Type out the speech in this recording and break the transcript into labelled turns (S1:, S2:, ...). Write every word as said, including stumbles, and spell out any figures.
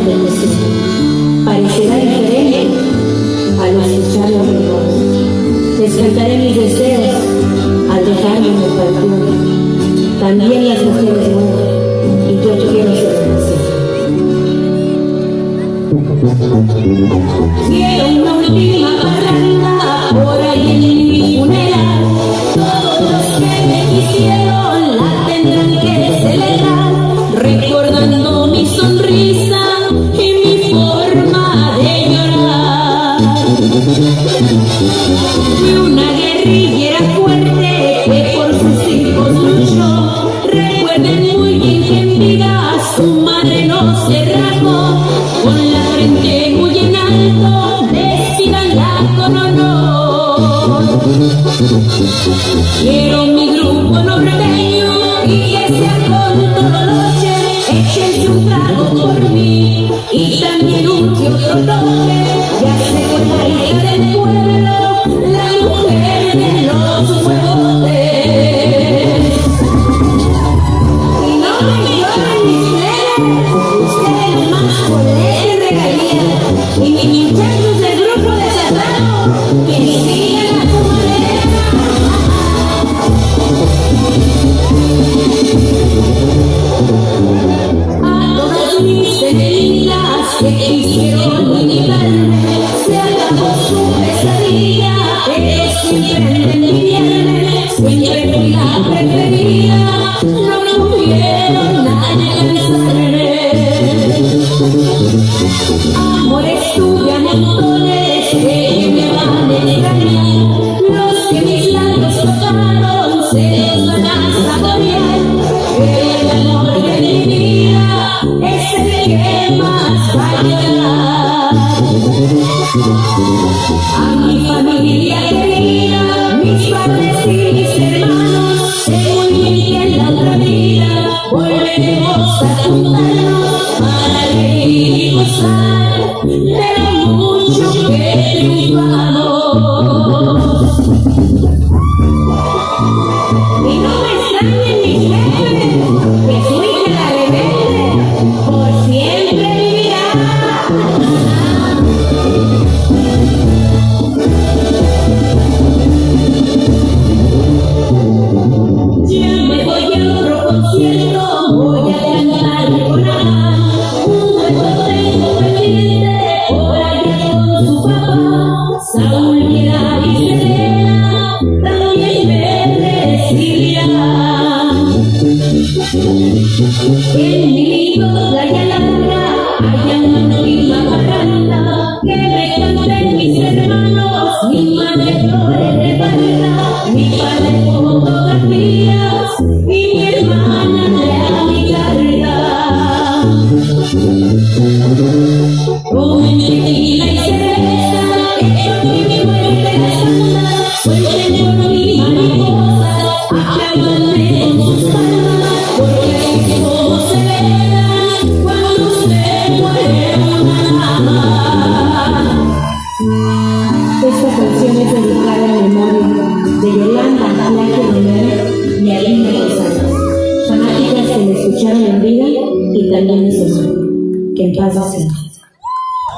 S1: bendición. Parecerá diferente al escuchar los recuerdos. Despertaré mis deseos al dejarme en el panteón. También las mujeres mueren y yo quiero ser nacido. Quiero una última parranda por ahí en mi funeral. Todos los que me quisieron la tendrán que celebrar, recordando mi sonrisa y mi forma de llorar. Fui una guerrillera fuerte que por sus hijos luchó. Recuerden muy bien que en vida su madre no se rajó. Con la frente muy en alto, decídanla con honor. Quiero mi grupo norteño y que sea con toda noche. Échense un trago por mí y también un que otro toque. Ya sé que la hija del pueblo, la mujer de los huevotes. Y no me lloren mis plenas, ustedes nomás ponen regalías. Y mis muchachos del grupo de Serrano, que sigan a su manera. A todas mis enemigas que quisieron limitarme, se acabó su pesadilla, ellos siempre envidiarme. Siempre fui la preferida, no pudieron alcanzarme. Amores tuve a montones que me van a extrañar. Los que mis labios tocaron se los van a saborear. Pero el amor de mi vida es el que más va a llorar. A mi familia querida, mis padres y mis hermanos, sé muy bien que en la otra vida volveremos a juntarnos para reír y gozar de lo mucho que triunfamos. Y no me extrañen mis jefes, que su hija la rebelde por siempre vivirá. Ya me voy a otro concierto, voy a cantar con Ana. Un dueto tengo pendiente por allá con su papá. Saúl, Pilar y Selena también me recibirán. En mi lindo playa larga hay una última parranda que me canten mis hermanos, mi madre flores de barra, mi padre fotografías y mi hermana lea mi carga. Tomen tequila y cerveza, echo mi muerte la santa, suelten por mi mariposa, apláudanme con sus palmas, porque así es como se verán cuando se muere una dama. Esta canción es dedicada en memoria de Yolanda Laque Romero y Aline Rosales, fanáticas que me escucharon en vida y también en su. Que en paz descanse.